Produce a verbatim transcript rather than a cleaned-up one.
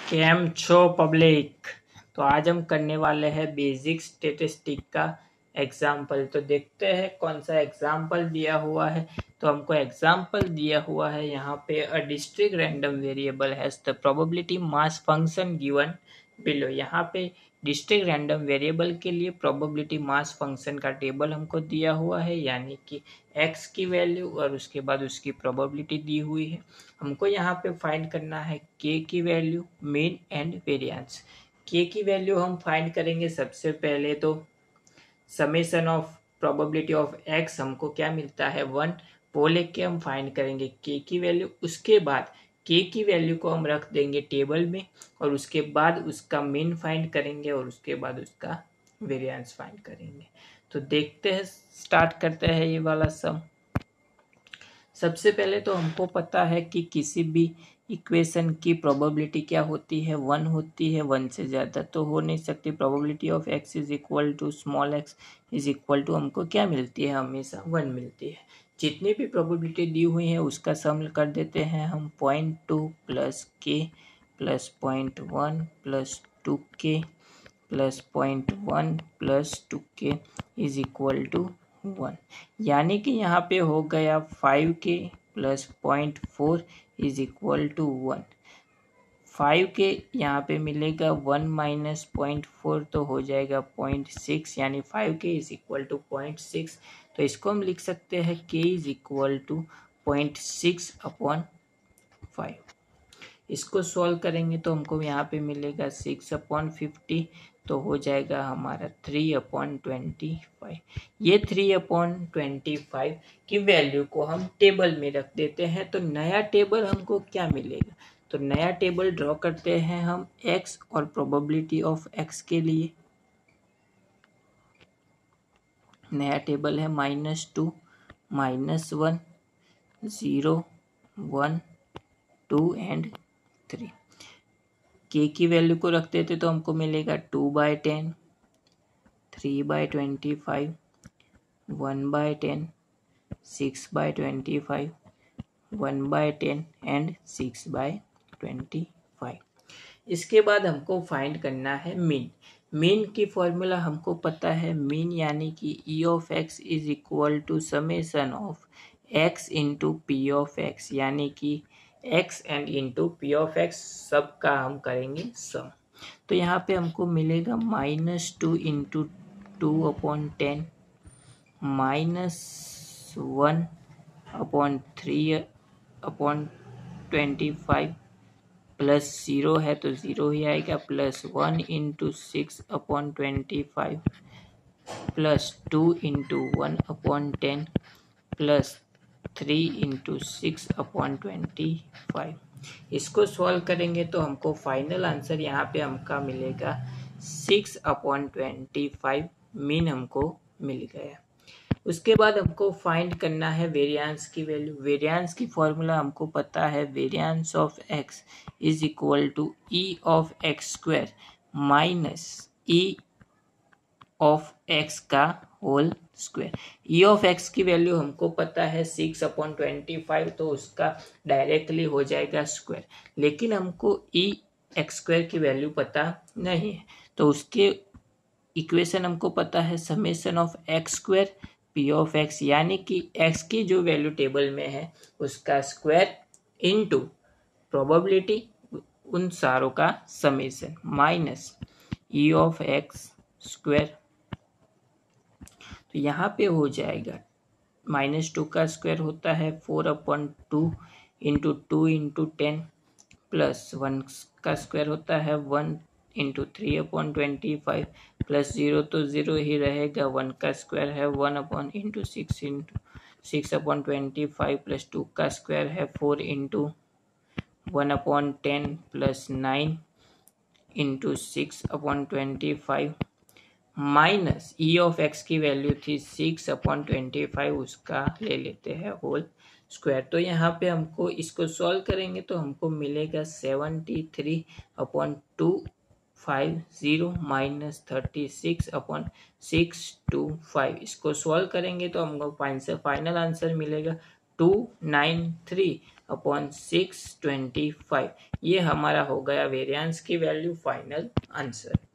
केम छो पब्लिक। तो आज हम करने वाले हैं बेसिक स्टेटिस्टिक का एग्जाम्पल। तो देखते हैं कौन सा एग्जाम्पल दिया हुआ है। तो हमको एग्जाम्पल दिया हुआ है यहाँ पे a discrete random variable has the probability mass function given below. यहाँ पे डिस्ट्रिक्ट रैंडम वेरिएबल के लिए प्रोबेबिलिटी मास फंक्शन का टेबल हमको दिया हुआ है, यानी कि x की वैल्यू और उसके बाद उसकी प्रोबेबिलिटी दी हुई है। हमको यहाँ पे फाइंड करना है k की value, mean and variance. k की वैल्यू हम फाइंड करेंगे सबसे पहले तो summation of probability of x हमको क्या मिलता है वन, वो लेके हम फाइंड करेंगे k की वैल्यू। उसके बाद k की वैल्यू को हम रख देंगे टेबल में और उसके बाद उसका मीन फाइंड करेंगे और उसके बाद उसका वेरिएंस फाइंड करेंगे। तो देखते हैं, स्टार्ट करते हैं ये वाला सम। सबसे पहले तो हमको पता है कि किसी भी इक्वेशन की प्रोबेबिलिटी क्या होती है, वन होती है। वन से ज़्यादा तो हो नहीं सकती। Probability of x is equal to small x is equal to हमको क्या मिलती है, हमेशा वन मिलती है। जितनी भी प्रोबेबिलिटी दी हुई है उसका सम कर देते हैं हम। Point two plus k plus point one plus two k plus point one plus two k is equal to one, यानी कि यहाँ पे हो गया five k plus point four is equal to one. Five k यहाँ पे मिलेगा one minus point four तो हो जाएगा पॉइंट सिक्स, यानी five k is equal to point six. तो इसको हम लिख सकते हैं k is equal to point six upon five. इसको सॉल्व करेंगे तो हमको यहाँ पे मिलेगा सिक्स अपॉन फिफ्टी, तो हो जाएगा हमारा थ्री अपॉन ट्वेंटी फाइव। ये थ्री अपॉन ट्वेंटी फाइव की वैल्यू को हम टेबल में रख देते हैं। तो नया टेबल हमको क्या मिलेगा, तो नया टेबल ड्रॉ करते हैं हम x और प्रोबेबिलिटी ऑफ x के लिए। नया टेबल है minus two, minus one, zero, one, two and three. K की वैल्यू को रख देते तो हमको मिलेगा two by ten, three by twenty five, one by ten, six by twenty five, one by ten and six by twenty five. इसके बाद हमको फाइंड करना है मीन। मीन की फॉर्मूला हमको पता है, मीन यानी कि E of x is equal to summation of x into P of x, यानी कि x and into P of x सब का हम करेंगे सम। तो यहाँ पे हमको मिलेगा minus two into two upon ten, minus one upon three upon twenty five, plus zero है तो ज़ीरो ही आएगा, plus one into six upon twenty five, plus two into one upon ten, plus three into six upon twenty five. इसको solve करेंगे तो हमको final answer यहाँ पे हमका मिलेगा six upon twenty five. Mean हमको मिल गया। उसके बाद हमको फाइंड करना है वेरिएंस की वैल्यू। वेरिएंस की फॉर्मूला हमको पता है, variance of x is equal to E of x square minus E of x का whole square. E of x की वैल्यू हमको पता है सिक्स अपॉन ट्वेंटी फाइव, तो उसका डायरेक्टली हो जाएगा स्क्वायर। लेकिन हमको ई एक्स स्क्वायर की वैल्यू पता नहीं है, तो उसके इक्वेशन हमको पता है summation of x square P of x, यानी कि एक्स की जो वैल्यू टेबल में है उसका स्क्वायर इनटू प्रोबेबिलिटी उन सारों का summation minus E of x square. तो यहाँ पे हो जाएगा माइनस टू का स्क्वायर होता है four upon two into two into ten, plus one का स्क्वायर होता है one into three upon twenty five, plus zero तो ज़ीरो ही रहेगा, वन का स्क्वायर है one upon into six into six upon twenty five, plus two का square है four into one upon ten, plus nine into six upon twenty five, minus E of x की value थी six upon twenty five, उसका ले लेते हैं whole square. तो यहाँ पे हमको इसको सॉल्व करेंगे तो हमको मिलेगा seventy three upon two five zero minus thirty six upon six two five. इसको सॉल्व करेंगे तो हमको फाइनल आंसर मिलेगा two nine three upon six twenty five. ये हमारा हो गया वेरिएंस की वैल्यू, फाइनल आंसर।